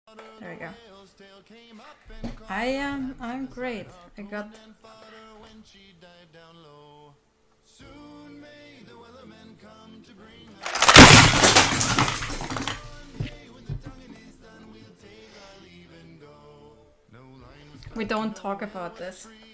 There we go. I'm great. I got... We don't talk about this.